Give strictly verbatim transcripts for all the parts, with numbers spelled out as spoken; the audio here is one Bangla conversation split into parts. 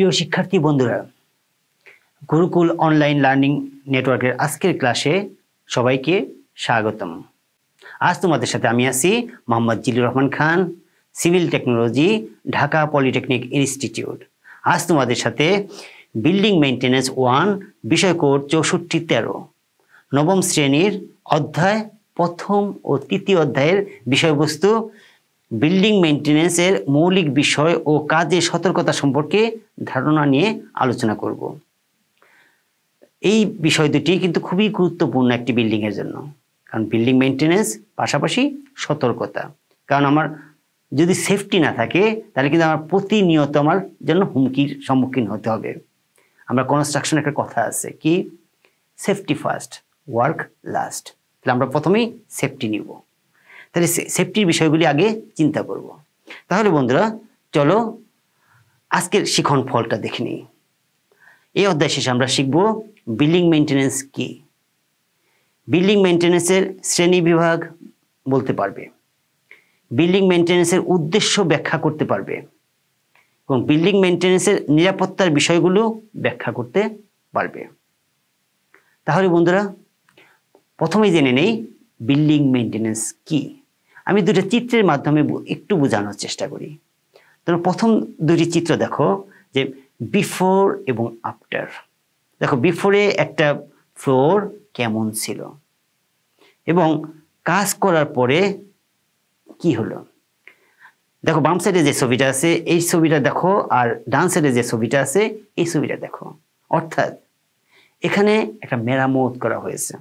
প্রিয় শিক্ষার্থী বন্ধুরা, গুরুকুল অনলাইন লার্নিং নেটওয়ার্কের আজকের ক্লাসে সবাইকে স্বাগতম। আজ তোমাদের সাথে আমি আছি Mohammad Zillur Rahman Khan, civil technology, Dhaka polytechnic institute. আজ তোমাদের সাথে বিল্ডিং মেইনটেনেন্স ওয়ান, বিষয় কোড চৌষট্টি তেরো, নবম শ্রেণীর অধ্যায় প্রথম ও তৃতীয় অধ্যায়ের বিষয়বস্তু বিল্ডিং মেইনটেনেন্সের মৌলিক বিষয় ও কাজের সতর্কতা সম্পর্কে ধারণা নিয়ে আলোচনা করব। এই বিষয় দুটি কিন্তু খুবই গুরুত্বপূর্ণ একটি বিল্ডিং এর জন্য, কারণ বিল্ডিং মেইনটেনেন্স পাশাপাশি সতর্কতা। কারণ আমার যদি সেফটি না থাকে তাহলে কিন্তু আমার প্রতিনিয়ত আমার জন্য হুমকির সম্মুখীন হতে হবে। আমরা কনস্ট্রাকশন একটা কথা আছে কি, সেফটি ফার্স্ট, ওয়ার্ক লাস্ট। তাহলে আমরা প্রথমেই সেফটি নিব, তাহলে সেফটির বিষয়গুলি আগে চিন্তা করব। তাহলে বন্ধুরা চলো আজকের শিখন ফলটা দেখে নিই। এই অধ্যায় শেষে আমরা শিখব বিল্ডিং মেইনটেনেন্স কি, বিল্ডিং মেইনটেনেন্সের শ্রেণী বিভাগ বলতে পারবে, বিল্ডিং মেইনটেনেন্সের উদ্দেশ্য ব্যাখ্যা করতে পারবে এবং বিল্ডিং মেইনটেনেন্সের নিরাপত্তার বিষয়গুলো ব্যাখ্যা করতে পারবে। তাহলে বন্ধুরা প্রথমেই জেনে নেই বিল্ডিং মেইনটেনেন্স কি। আমি দুটো চিত্রের মাধ্যমে একটু বোঝানোর চেষ্টা করি। তোমরা প্রথম দুটি চিত্র দেখো, যে বিফোর এবং আফটার। দেখো বিফোরে একটা ফ্লোর কেমন ছিল এবং কাজ করার পরে কি হলো। দেখো বাম সাইডে যে ছবিটা আছে এই ছবিটা দেখো, আর ডান সাইডে যে ছবিটা আছে এই ছবিটা দেখো। অর্থাৎ এখানে একটা মেরামত করা হয়েছে।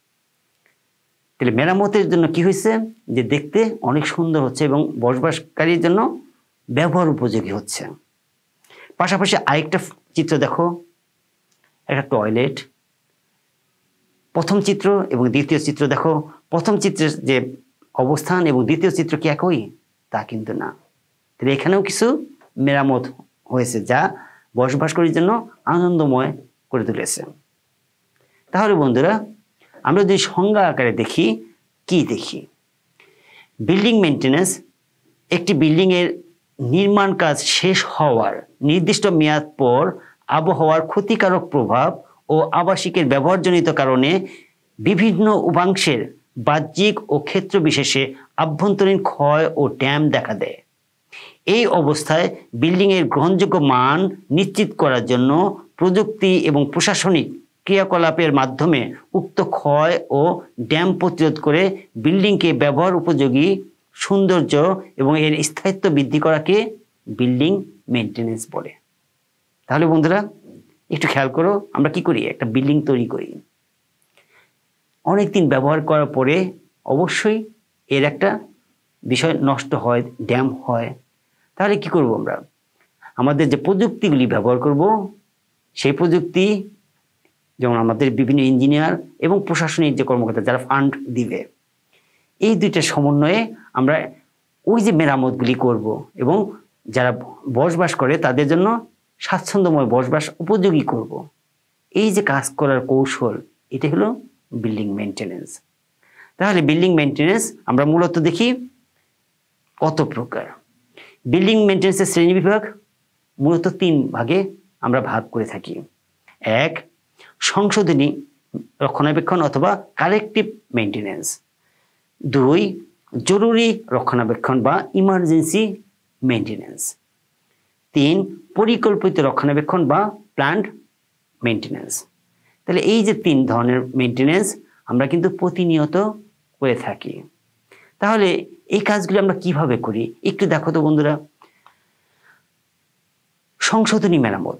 তাহলে মেরামতের জন্য কি হয়েছে, যে দেখতে অনেক সুন্দর হচ্ছে এবং বসবাসকারীর জন্য ব্যবহার উপযোগী হচ্ছে। পাশাপাশি আরেকটা চিত্র দেখো, একটা টয়লেট। প্রথম চিত্র এবং দ্বিতীয় চিত্র দেখো, প্রথম চিত্রের যে অবস্থান এবং দ্বিতীয় চিত্র কি একই, তা কিন্তু না। তাহলে এখানেও কিছু মেরামত হয়েছে যা বসবাসকারীর জন্য আনন্দময় করে তুলেছে। তাহলে বন্ধুরা আমরা যদি সংজ্ঞা আকারে দেখি, কি দেখি, বিল্ডিং মেইনটেনেন্স একটি বিল্ডিং এর নির্মাণ কাজ শেষ হওয়ার নির্দিষ্ট মেয়াদ পর আবহাওয়ার ক্ষতিকারক প্রভাব ও আবাসিকের ব্যবহারজনিত কারণে বিভিন্ন উপাংশের বাহ্যিক ও ক্ষেত্র বিশেষে আভ্যন্তরীণ ক্ষয় ও ড্যাম দেখা দেয়। এই অবস্থায় বিল্ডিং এর গ্রহণযোগ্য মান নিশ্চিত করার জন্য প্রযুক্তি এবং প্রশাসনিক ক্রিয়াকলাপের মাধ্যমে উক্ত ক্ষয় ও ড্যাম প্রতিরোধ করে বিল্ডিংকে ব্যবহার উপযোগী, সৌন্দর্য এবং এর স্থায়িত্ব বৃদ্ধি করাকে বিল্ডিং মেইনটেনেন্স বলে। তাহলে বন্ধুরা একটু খেয়াল করো, আমরা কি করি, একটা বিল্ডিং তৈরি করি, অনেকদিন ব্যবহার করার পরে অবশ্যই এর একটা বিষয় নষ্ট হয়, ড্যাম হয়। তাহলে কি করব, আমরা আমাদের যে প্রযুক্তিগুলি ব্যবহার করব সেই প্রযুক্তি, যেমন আমাদের বিভিন্ন ইঞ্জিনিয়ার এবং প্রশাসনিক যে কর্মকর্তা যারা ফান্ড দিবে, এই দুইটা সমন্বয়ে আমরা ওই যে মেরামতগুলি করব এবং যারা বসবাস করে তাদের জন্য স্বাচ্ছন্দ্যময় বসবাস উপযোগী করব। এই যে কাজ করার কৌশল, এটা হলো বিল্ডিং মেইনটেনেন্স। তাহলে বিল্ডিং মেইনটেনেন্স আমরা মূলত দেখি কত প্রকার। বিল্ডিং মেইনটেনেন্সের শ্রেণী বিভাগ মূলত তিন ভাগে আমরা ভাগ করে থাকি। এক, সংশোধনী রক্ষণাবেক্ষণ অথবা কারেক্টিভ মেইনটেনেন্স। দুই, জরুরি রক্ষণাবেক্ষণ বা ইমার্জেন্সি মেইনটেনেন্স। তিন, পরিকল্পিত রক্ষণাবেক্ষণ বা প্ল্যান্ড মেইনটেনেন্স। তাহলে এই যে তিন ধরনের মেইনটেনেন্স আমরা কিন্তু প্রতিনিয়ত করে থাকি। তাহলে এই কাজগুলো আমরা কিভাবে করি একটু দেখো তো বন্ধুরা। সংশোধনী মেরামত,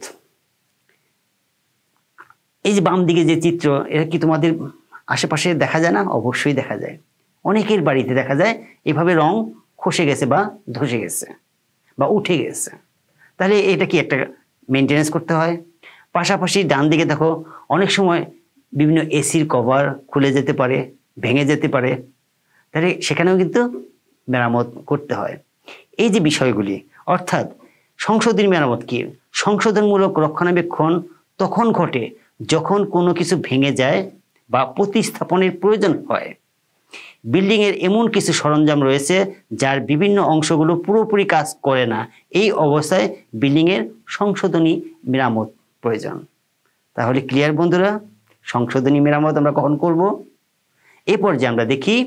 এই যে বাম দিকে যে চিত্র, এটা কি তোমাদের আশেপাশে দেখা যায় না? অবশ্যই দেখা যায়। অনেকের বাড়িতে দেখা যায় এভাবে রং খসে গেছে বা ধসে গেছে বা উঠে গেছে। তাহলে এটা কি একটা মেইনটেনেন্স করতে হয়। পাশাপাশি ডান দিকে দেখো, অনেক সময় বিভিন্ন এসির কভার খুলে যেতে পারে, ভেঙে যেতে পারে, তাহলে সেখানেও কিন্তু মেরামত করতে হয়। এই যে বিষয়গুলি, অর্থাৎ সংশোধনী মেরামত কি, সংশোধনমূলক রক্ষণাবেক্ষণ তখন ঘটে যখন কোনো কিছু ভেঙে যায় বা প্রতিস্থাপনের প্রয়োজন হয়। বিল্ডিং এর এমন কিছু সরঞ্জাম রয়েছে যার বিভিন্ন অংশগুলো পুরোপুরি কাজ করে না, এই অবস্থায় বিল্ডিং এর সংশোধনী মেরামত প্রয়োজন। তাহলে ক্লিয়ার বন্ধুরা, সংশোধনী মেরামত আমরা কখন করব? এই পর্যায়ে আমরা দেখি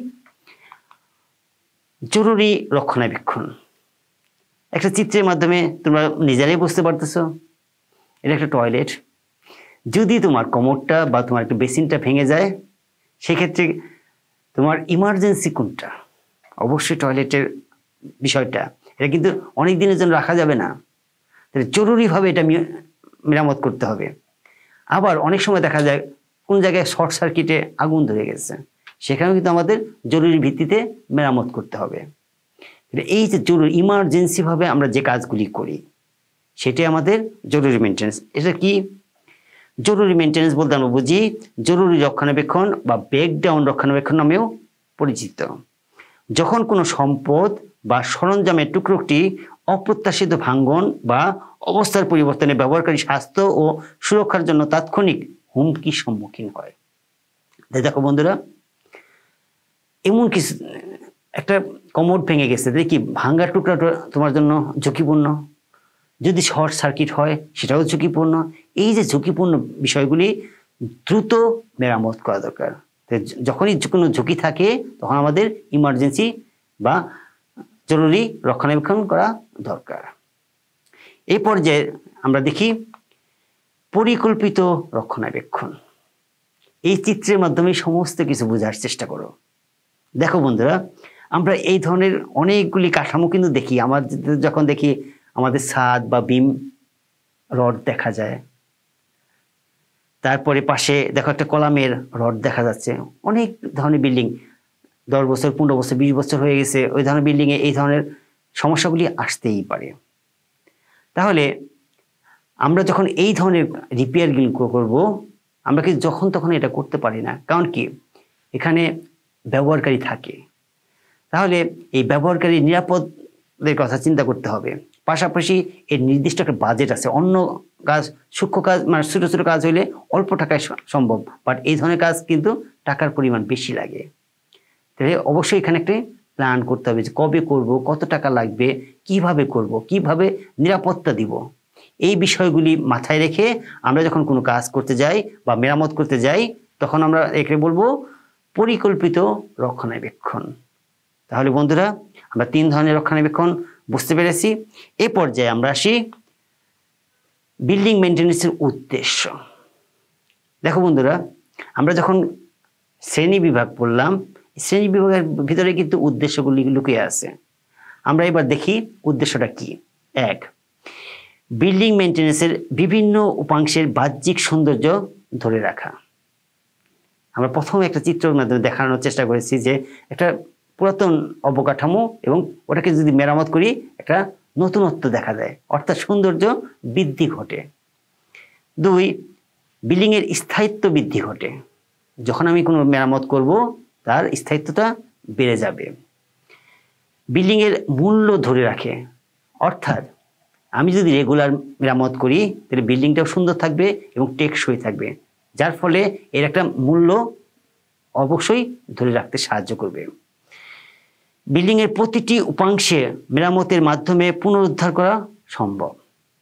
জরুরি রক্ষণাবেক্ষণ। একটা চিত্রের মাধ্যমে তোমরা নিজেরাই বুঝতে পারতেছো, এটা একটা টয়লেট। যদি তোমার কমোডটা বা তোমার একটা বেসিনটা ভেঙে যায়, সেক্ষেত্রে তোমার ইমার্জেন্সি কোনটা? অবশ্যই টয়লেটের বিষয়টা। এটা কিন্তু অনেক দিনের জন্য রাখা যাবে না, তাহলে জরুরিভাবে এটা মেরামত করতে হবে। আবার অনেক সময় দেখা যায় কোন জায়গায় শর্ট সার্কিটে আগুন ধরে গেছে, সেখানেও কিন্তু আমাদের জরুরি ভিত্তিতে মেরামত করতে হবে। এই যে জরুরি ইমার্জেন্সিভাবে আমরা যে কাজগুলি করি, সেটাই আমাদের জরুরি মেনটেন্যান্স। এটা কি জরুরি মেনটেন্যান্স বলতে আমরা বুঝি জরুরি রক্ষণাবেক্ষণ বা ব্রেকডাউন রক্ষণাবেক্ষণ নামেও পরিচিত। যখন কোনো সম্পদ বা সরঞ্জামের টুকরোটি অপ্রত্যাশিত ভাঙ্গন বা অবস্থার পরিবর্তনে ব্যবহারকারী স্বাস্থ্য ও সুরক্ষার জন্য তাৎক্ষণিক হুমকির সম্মুখীন হয়। দেখো বন্ধুরা, এমন কিছু একটা কমোড ভেঙে গেছে, দেখি ভাঙ্গার টুকরাটা তোমার জন্য ঝুঁকিপূর্ণ। যদি শর্ট সার্কিট হয় সেটাও ঝুঁকিপূর্ণ। এই যে ঝুঁকিপূর্ণ বিষয়গুলি দ্রুত মেরামত করা দরকার। যখনই কোনো ঝুঁকি থাকে তখন আমাদের ইমার্জেন্সি বা জরুরি রক্ষণাবেক্ষণ করা দরকার। এই পর্যায়ে আমরা দেখি পরিকল্পিত রক্ষণাবেক্ষণ। এই চিত্রের মাধ্যমে সমস্ত কিছু বোঝার চেষ্টা করো। দেখো বন্ধুরা, আমরা এই ধরনের অনেকগুলি কাঠামো কিন্তু দেখি। আমাদের যখন দেখি আমাদের ছাদ বা বিম রড দেখা যায়, তারপরে পাশে দেখো একটা কলামের রড দেখা যাচ্ছে। অনেক ধরনের বিল্ডিং, দশ বছর পনেরো বছর বিশ বছর হয়ে গেছে, ওই ধরনের বিল্ডিংয়ে এই ধরনের সমস্যাগুলি আসতেই পারে। তাহলে আমরা যখন এই ধরনের রিপেয়ারগুলি করব, আমরা কি যখন তখন এটা করতে পারি না। কারণ কি, এখানে ব্যবহারকারী থাকে। তাহলে এই ব্যবহারকারী নিরাপদের কথা চিন্তা করতে হবে। পাশাপাশি এর নির্দিষ্ট একটা বাজেট আছে। অন্য কাজ, সূক্ষ্ম কাজ মানে ছোটো ছোটো কাজ হইলে অল্প টাকায় সম্ভব, বাট এই ধরনের কাজ কিন্তু টাকার পরিমাণ বেশি লাগে। তাহলে অবশ্যই এখানে একটা প্ল্যান করতে হবে যে কবে করব, কত টাকা লাগবে, কিভাবে করব, কিভাবে নিরাপত্তা দিব। এই বিষয়গুলি মাথায় রেখে আমরা যখন কোনো কাজ করতে যাই বা মেরামত করতে যাই, তখন আমরা একে বলবো পরিকল্পিত রক্ষণাবেক্ষণ। তাহলে বন্ধুরা, আমরা তিন ধরনের রক্ষণাবেক্ষণ বুঝতে পেরেছি। এ পর্যায়ে আমরা আসি বিল্ডিং মেনটেন্যান্সের উদ্দেশ্য। দেখো বন্ধুরা, আমরা যখন শ্রেণী বিভাগ পড়লাম, শ্রেণী বিভাগের ভিতরে কিন্তু উদ্দেশ্যগুলি লুকিয়ে আছে। আমরা এবার দেখি উদ্দেশ্যটা কি। এক, বিল্ডিং মেনটেন্যান্সের বিভিন্ন উপাংশের বাহ্যিক সৌন্দর্য ধরে রাখা। আমরা প্রথমে একটা চিত্রের মাধ্যমে দেখানোর চেষ্টা করেছি যে একটা পুরাতন অবকাঠামো এবং ওটাকে যদি মেরামত করি একটা নতুনত্ব দেখা যায়, অর্থাৎ সৌন্দর্য বৃদ্ধি ঘটে। দুই, বিল্ডিংয়ের স্থায়িত্ব বৃদ্ধি ঘটে। যখন আমি কোনো মেরামত করব তার স্থায়িত্বটা বেড়ে যাবে। বিল্ডিংয়ের মূল্য ধরে রাখে, অর্থাৎ আমি যদি রেগুলার মেরামত করি তাহলে বিল্ডিংটাও সুন্দর থাকবে এবং টেকসই থাকবে, যার ফলে এর একটা মূল্য অবশ্যই ধরে রাখতে সাহায্য করবে। বিল্ডিংয়ের প্রতিটি উপাংশে মেরামতের মাধ্যমে পুনরুদ্ধার করা সম্ভব।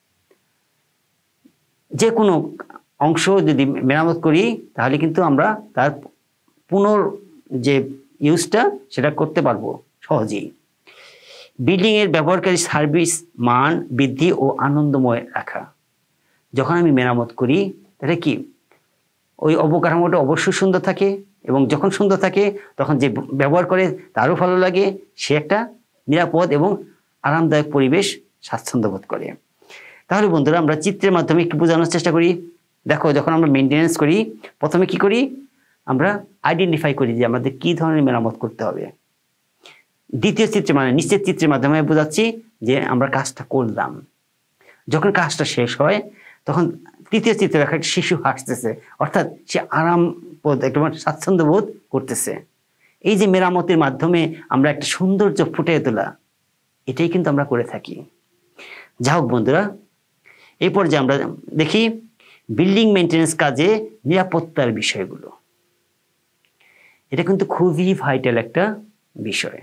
যে কোনো অংশ যদি মেরামত করি তাহলে কিন্তু আমরা তার পুনর যে ইউজটা সেটা করতে পারবো সহজেই। বিল্ডিংয়ের ব্যবহারকারী সার্ভিস মান বৃদ্ধি ও আনন্দময় রাখা। যখন আমি মেরামত করি তাহলে কি ওই অবকাঠামোটা অবশ্যই সুন্দর থাকে, এবং যখন সুন্দর থাকে তখন যে ব্যবহার করে তারও ভালো লাগে, সে একটা নিরাপদ এবং আরামদায়ক পরিবেশ স্বাচ্ছন্দ্য বোধ করে। তাহলে বন্ধুরা, আমরা চিত্রের মাধ্যমে একটু বোঝানোর চেষ্টা করি। দেখো, যখন আমরা মেনটেন্যান্স করি প্রথমে কি করি, আমরা আইডেন্টিফাই করি যে আমাদের কি ধরনের মেরামত করতে হবে। দ্বিতীয় চিত্রে মানে নিচের চিত্রের মাধ্যমে বোঝাচ্ছি যে আমরা কাজটা করলাম। যখন কাজটা শেষ হয় তখন তৃতীয় চিত্রে দেখা একটা শিশু হাসতেছে, অর্থাৎ সে আরাম বোধ একটু স্বাচ্ছন্দ্য বোধ করতেছে। এই যে মেরামতের মাধ্যমে আমরা একটা সৌন্দর্য ফুটিয়ে তোলা, এটাই কিন্তু আমরা করে থাকি। যা হোক বন্ধুরা, এই পর্যায়ে আমরা দেখি বিল্ডিং মেনটেন্যান্স কাজে নিরাপত্তার বিষয়গুলো। এটা কিন্তু খুবই ভাইটাল একটা বিষয়।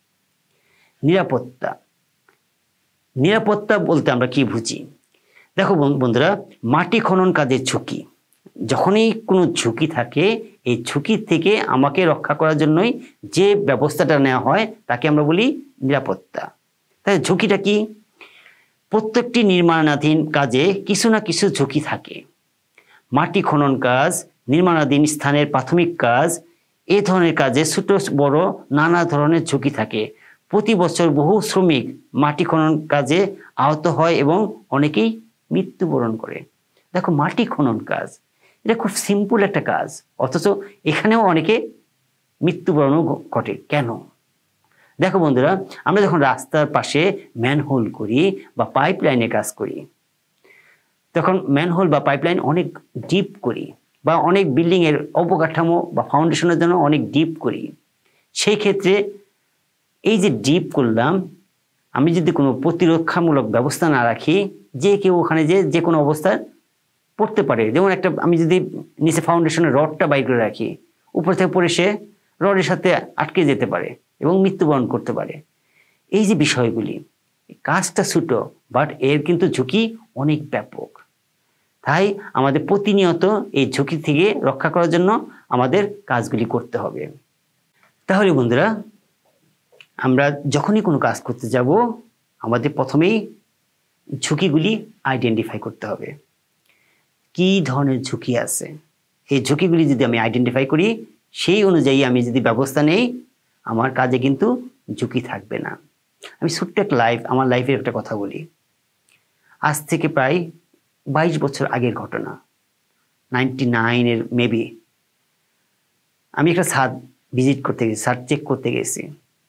নিরাপত্তা, নিরাপত্তা বলতে আমরা কি বুঝি? দেখো বন্ধুরা, মাটি খনন কাজের ঝুঁকি, যখনই কোনো ঝুঁকি থাকে এই ঝুঁকি থেকে আমাকে রক্ষা করার জন্যই যে ব্যবস্থাটা নেওয়া হয় তাকে আমরা বলি নিরাপত্তা। তাই ঝুঁকিটা কি? প্রত্যেকটি নির্মাণাধীন কাজে কিছু না কিছু ঝুঁকি থাকে। মাটি খনন কাজ, নির্মাণাধীন স্থানের প্রাথমিক কাজ, এ ধরনের কাজে ছোট বড় নানা ধরনের ঝুঁকি থাকে। প্রতি বছর বহু শ্রমিক মাটি খনন কাজে আহত হয় এবং অনেকেই মৃত্যুবরণ করে। দেখো, মাটি খনন কাজ এটা খুব সিম্পল একটা কাজ, অথচ এখানেও অনেকে মৃত্যুবরণও ঘটে। কেন? দেখো বন্ধুরা, আমরা যখন রাস্তার পাশে ম্যানহোল করি বা পাইপ লাইনে কাজ করি, তখন ম্যানহোল বা পাইপলাইন অনেক ডিপ করি, বা অনেক বিল্ডিং এর অবকাঠামো বা ফাউন্ডেশনের জন্য অনেক ডিপ করি। সেই ক্ষেত্রে এই যে ডিপ করলাম, আমি যদি কোনো প্রতিরক্ষামূলক ব্যবস্থা না রাখি, যে কেউ ওখানে যে যে কোনো অবস্থায় পড়তে পারে। যেমন একটা, আমি যদি নিচে ফাউন্ডেশনের রডটা বাইর করে রাখি, উপর থেকে পড়ে সে রডের সাথে আটকে যেতে পারে এবং মৃত্যুবরণ করতে পারে। এই যে বিষয়গুলি, কাজটা ছোট, বাট এর কিন্তু ঝুঁকি অনেক ব্যাপক। তাই আমাদের প্রতিনিয়ত এই ঝুঁকি থেকে রক্ষা করার জন্য আমাদের কাজগুলি করতে হবে। তাহলে বন্ধুরা, আমরা যখনই কোনো কাজ করতে যাব, আমাদের প্রথমেই ঝুঁকিগুলি আইডেন্টিফাই করতে হবে। কি ধরনের ঝুঁকি আছে, এই ঝুঁকিগুলি যদি আমি আইডেন্টিফাই করি, সেই অনুযায়ী আমি যদি ব্যবস্থা নেই, আমার কাজে কিন্তু ঝুঁকি থাকবে না। আমি ছোট্ট একটা লাইফ, আমার লাইফের একটা কথা বলি। আজ থেকে প্রায় বাইশ বছর আগের ঘটনা, নাইনটি নাইনের মেবি। আমি একটা ছাদ ভিজিট করতে গেছি, ছাদ চেক করতে গেছি।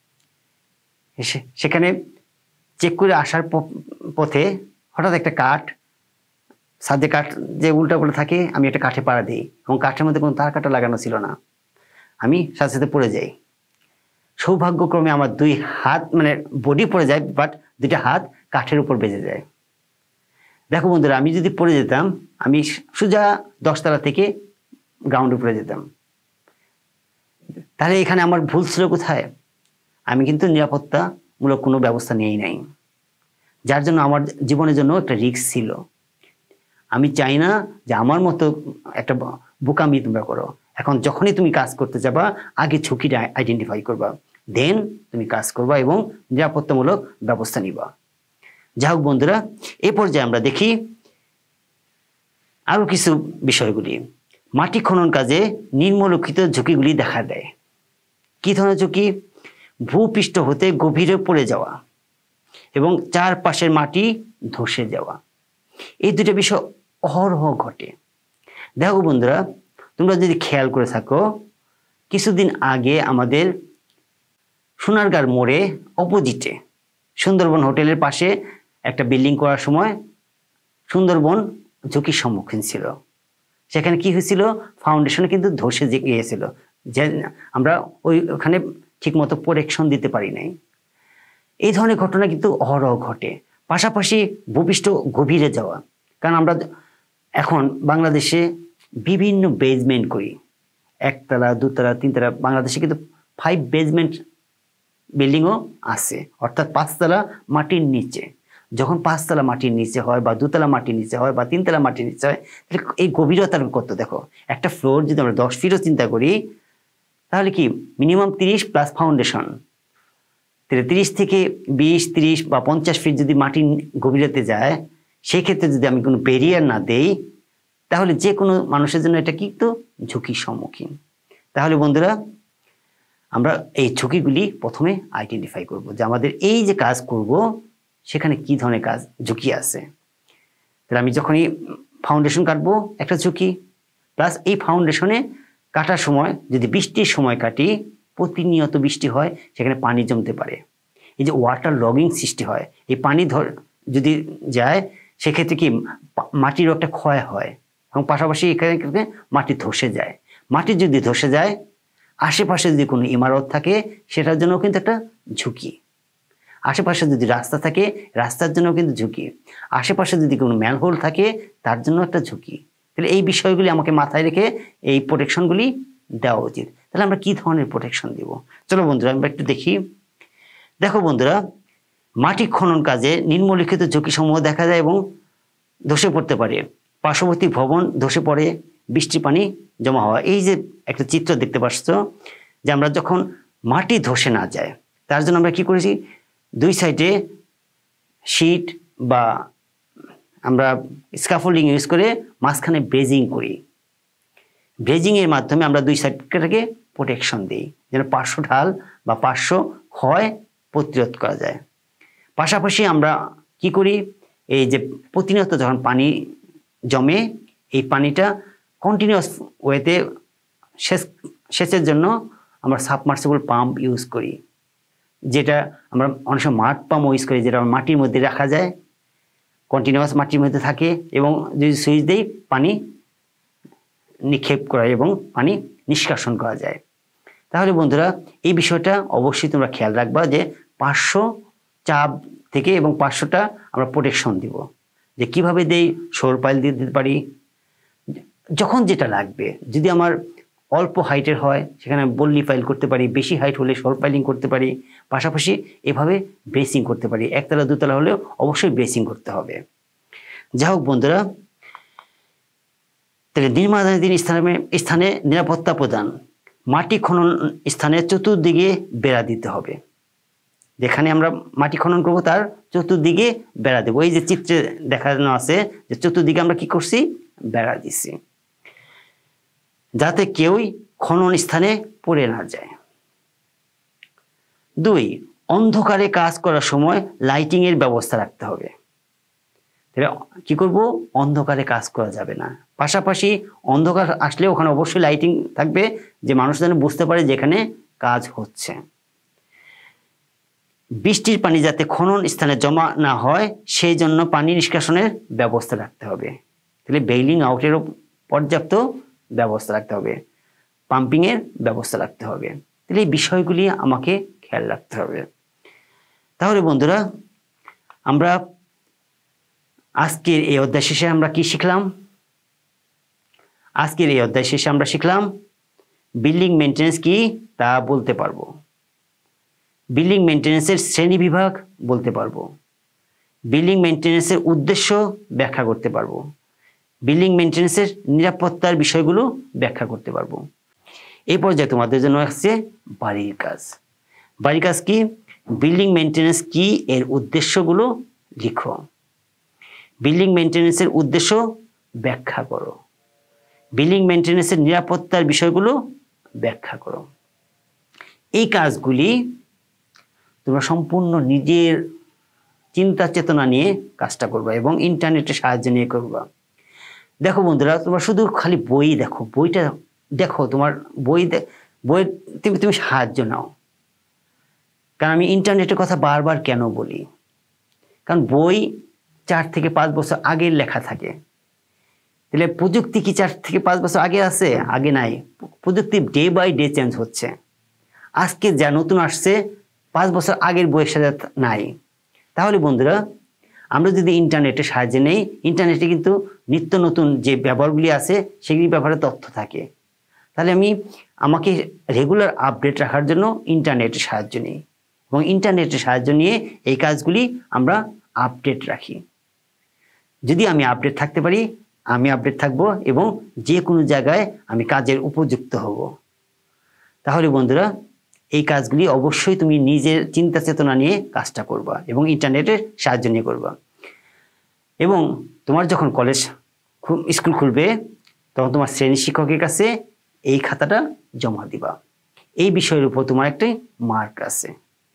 সেখানে চেক করে আসার পথে হঠাৎ একটা কাঠ, ছাদে কাঠ যে উল্টা পড়ে থাকে, আমি একটা কাঠে পাড়া দিই এবং কাঠের মধ্যে কোনো তার কাটা লাগানো ছিল না। আমি সাথে সাথে পড়ে যাই। সৌভাগ্যক্রমে আমার দুই হাত, মানে বডি পড়ে যায়, বাট দুইটা হাত কাঠের উপর বেজে যায়। দেখো বন্ধুরা, আমি যদি পড়ে যেতাম, আমি সোজা দশতলা থেকে গ্রাউন্ডে পড়ে যেতাম। তাহলে এখানে আমার ভুল ছিল কোথায়? আমি কিন্তু নিরাপত্তামূলক কোনো ব্যবস্থা নিয়েই নাই, যার জন্য আমার জীবনের জন্য একটা রিস্ক ছিল। আমি চাই না যে আমার মতো একটা বোকামি তোমরা করো। এখন যখনই তুমি কাজ করতে যাবা, আগে ঝুঁকিটা আইডেন্টিফাই করবা, দেন তুমি কাজ করবা এবং নিরাপত্তামূলক ব্যবস্থা নিবা। যাই হোক বন্ধুরা, এ পর্যায়ে আমরা দেখি আরো কিছু বিষয়গুলি। মাটি খনন কাজে নিম্নলিখিত ঝুঁকিগুলি দেখা দেয়। কি ধরনের ঝুঁকি? ভূপৃষ্ঠ হতে গভীরে পড়ে যাওয়া এবং চারপাশের মাটি ধসে যাওয়া। এই দুটো বিষয় অহরহ ঘটে। দেখো বন্ধুরা, তোমরা যদি খেয়াল করে থাকো, কিছুদিন আগে আমাদের সোনারগাঁর মোড়ে অপোজিটে সুন্দরবন হোটেলের পাশে একটা বিল্ডিং করার সময় সুন্দরবন ঝুঁকির সম্মুখীন ছিল। সেখানে কি হয়েছিল? ফাউন্ডেশনে কিন্তু ধসে গিয়েছিল, যে আমরা ওই ওখানে ঠিকমতো প্রোটেকশন দিতে পারি নাই। এই ধরনের ঘটনা কিন্তু অহরহ ঘটে। পাশাপাশি ভূপৃষ্ঠ গভীরে যাওয়া, কারণ আমরা এখন বাংলাদেশে বিভিন্ন বেজমেন্ট করি, একতলা, দুতলা, তিনতলা। বাংলাদেশে কিন্তু ফাইভ বেজমেন্ট বিল্ডিংও আছে, অর্থাৎ পাঁচতলা মাটির নিচে। যখন পাঁচতলা মাটির নিচে হয় বা দুতলা মাটির নিচে হয় বা তিনতলা মাটির নিচে হয়, তাহলে এই গভীরতার কত? দেখো, একটা ফ্লোর যদি আমরা দশ ফিটও চিন্তা করি, তাহলে কি মিনিমাম তিরিশ প্লাস ফাউন্ডেশন, তিরিশ থেকে বিশ, তিরিশ বা পঞ্চাশ ফিট যদি মাটির গভীরতে যায়, সেক্ষেত্রে যদি আমি কোনো ব্যারিয়ার না দেই, তাহলে যে কোনো মানুষের জন্য এটা কিন্তু ঝুঁকির সম্মুখীন। তাহলে বন্ধুরা, আমরা এই ঝুঁকিগুলি প্রথমে আইডেন্টিফাই করব, যে আমাদের এই যে কাজ করব সেখানে কি ধরনের কাজ ঝুঁকি আছে। তাহলে আমি যখনই ফাউন্ডেশন কাটবো, একটা ঝুঁকি, প্লাস এই ফাউন্ডেশনে কাটার সময় যদি বৃষ্টির সময় কাটি, প্রতিনিয়ত বৃষ্টি হয়, সেখানে পানি জমতে পারে, এই যে ওয়াটার লগিং সৃষ্টি হয়। এই পানি ধর যদি যায়, সেক্ষেত্রে কি মাটির একটা ক্ষয় হয় এবং পাশাপাশি এখানে মাটি ধসে যায়। মাটি যদি ধসে যায়, আশেপাশে যদি কোনো ইমারত থাকে, সেটার জন্য কিন্তু একটা ঝুঁকি। আশেপাশে যদি রাস্তা থাকে, রাস্তার জন্য কিন্তু ঝুঁকি। আশেপাশে যদি কোনো ম্যানহোল থাকে, তার জন্য একটা ঝুঁকি। তাহলে এই বিষয়গুলি আমাকে মাথায় রেখে এই প্রোটেকশনগুলি দেওয়া উচিত। তাহলে আমরা কি ধরনের প্রোটেকশন দিব? চলো বন্ধুরা আমরা একটু দেখি। দেখো বন্ধুরা, মাটি খনন কাজে নিম্নলিখিত ঝুঁকিসমূহ দেখা যায় এবং ধসে পড়তে পারে। পার্শ্ববর্তী ভবন ধসে পড়ে, বৃষ্টির পানি জমা হওয়া। এই যে একটা চিত্র দেখতে পাচ্ছ যে আমরা যখন মাটি ধসে না যায় তার জন্য আমরা কি করেছি, দুই সাইডে শীট বা আমরা স্কাফোল্ডিং ইউজ করে মাঝখানে ব্রেজিং করি। ব্রেজিংয়ের মাধ্যমে আমরা দুই সাইডটাকে প্রোটেকশন দিই যেন পার্শ্ব ঢাল বা পার্শ্ব ক্ষয় প্রতিরোধ করা যায়। পাশাপাশি আমরা কি করি, এই যে প্রতিনিয়ত যখন পানি জমে এই পানিটা কন্টিনিউয়াস ওয়েতে সেচ সেচের জন্য আমরা সাবমার্সিবল পাম্প ইউজ করি, যেটা আমরা অনেক সময় মাঠ পাম্প ইউজ করি, যেটা মাটির মধ্যে রাখা যায়, কন্টিনিউয়াস মাটির মধ্যে থাকে এবং যদি সুইচ দিই পানি নিক্ষেপ করা এবং পানি নিষ্কাশন করা যায়। তাহলে বন্ধুরা এই বিষয়টা অবশ্যই তোমরা খেয়াল রাখবা যে পার্শ্ব চাপ থেকে এবং পার্শ্বটা আমরা প্রোটেকশন দিব, যে কিভাবে দেই, সৌর পাইল দিয়ে দিতে পারি যখন যেটা লাগবে। যদি আমার অল্প হাইটের হয় সেখানে বল্লি পাইল করতে পারি, বেশি হাইট হলে সৌর পাইলিং করতে পারি, পাশাপাশি এভাবে ব্রেসিং করতে পারি। একতলা দুতলা হলেও অবশ্যই ব্রেসিং করতে হবে। যাই হোক বন্ধুরা, তাহলে নির্মাণাধীন স্থানে স্থানে নিরাপত্তা প্রদান, মাটি খনন স্থানে চতুর্দিকে বেড়া দিতে হবে। যেখানে আমরা মাটি খনন করব তার চতুর্দিকে বেড়া দেবো। এই যে চিত্রে দেখানো আছে যে চতুর্দিকে আমরা কি করছি, বেড়া দিছি, যাতে কেউই খনন স্থানে পড়ে না যায়। দুই, অন্ধকারে কাজ করার সময় লাইটিং এর ব্যবস্থা রাখতে হবে। তাহলে কি করব, অন্ধকারে কাজ করা যাবে না। পাশাপাশি অন্ধকার আসলে ওখানে অবশ্যই লাইটিং থাকবে, যে মানুষ যেন বুঝতে পারে যেখানে কাজ হচ্ছে। বৃষ্টির পানি যাতে খনন স্থানে জমা না হয় সেই জন্য পানি নিষ্কাশনের ব্যবস্থা রাখতে হবে। তাহলে বেইলিং আউটেরও পর্যাপ্ত ব্যবস্থা রাখতে হবে, পাম্পিং এর ব্যবস্থা রাখতে হবে। তাহলে এই বিষয়গুলি আমাকে খেয়াল রাখতে হবে। তাহলে বন্ধুরা আমরা আজকের এই অধ্যায় শেষে আমরা কি শিখলাম? আজকের এই অধ্যায় শেষে আমরা শিখলাম বিল্ডিং মেইনটেনেন্স কি তা বলতে পারবো, বিল্ডিং মেইনটেনেন্সের শ্রেণী বিভাগ বলতে পারবো, বিল্ডিং মেইনটেনেন্সের উদ্দেশ্য ব্যাখ্যা করতে পারবো, বিল্ডিং মেইনটেনেন্সের নিরাপত্তার বিষয়গুলো ব্যাখ্যা করতে পারবো। এই পর্যায়ে তোমাদের জন্য আসছে বাড়ির কাজ। বাড়ির কাজ কি, বিল্ডিং মেইনটেনেন্স কি এর উদ্দেশ্যগুলো লিখো, বিল্ডিং মেইনটেনেন্সের উদ্দেশ্য ব্যাখ্যা করো, বিল্ডিং মেইনটেনেন্সের নিরাপত্তার বিষয়গুলো ব্যাখ্যা করো। এই কাজগুলি তোমরা সম্পূর্ণ নিজের চিন্তা চেতনা নিয়ে কাজটা করবা এবং ইন্টারনেটের সাহায্য নিয়ে করবা। দেখো বন্ধুরা, তোমরা শুধু খালি বই দেখো, বইটা দেখো, তোমার বই বই তুমি তুমি সাহায্য নাও। কারণ আমি ইন্টারনেটের কথা বারবার কেন বলি, কারণ বই চার থেকে পাঁচ বছর আগের লেখা থাকে। তাহলে প্রযুক্তি কি চার থেকে পাঁচ বছর আগে আছে? আগে নাই। প্রযুক্তি ডে বাই ডে চেঞ্জ হচ্ছে। আজকে যা নতুন আসছে পাঁচ বছর আগের বইয়ের সাথে নাই। তাহলে বন্ধুরা আমরা যদি ইন্টারনেটের সাহায্যে নেই, ইন্টারনেটে কিন্তু নিত্য নতুন যে ব্যবহারগুলি আছে সেগুলির ব্যাপারে তথ্য থাকে। তাহলে আমি আমাকে রেগুলার আপডেট রাখার জন্য ইন্টারনেটের সাহায্য নিই এবং ইন্টারনেটের সাহায্য নিয়ে এই কাজগুলি আমরা আপডেট রাখি। যদি আমি আপডেট থাকতে পারি, আমি আপডেট থাকব এবং যে কোনো জায়গায় আমি কাজের উপযুক্ত হব। তাহলে বন্ধুরা এই কাজগুলি অবশ্যই তুমি নিজের চিন্তা চেতনা নিয়ে কাজটা করবা এবং ইন্টারনেটের সাহায্য নিয়ে করবা। এবং তোমার যখন কলেজ স্কুল খুলবে তখন তোমার শ্রেণী শিক্ষকের কাছে এই খাতাটা জমা দিবা। এই বিষয়ের উপর তোমার একটি মার্ক আছে।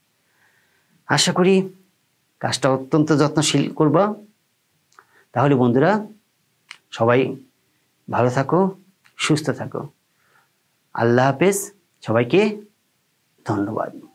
আশা করি কাজটা অত্যন্ত যত্নশীল করবা। তাহলে বন্ধুরা সবাই ভালো থাকো, সুস্থ থাকো। আল্লাহ হাফেজ, সবাইকে ধন্যবাদ।